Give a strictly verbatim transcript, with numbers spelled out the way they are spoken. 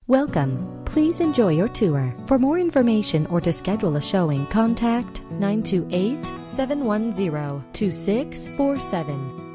Welcome. Please enjoy your tour. For more information or to schedule a showing, contact nine two eight, seven one zero, two six four seven.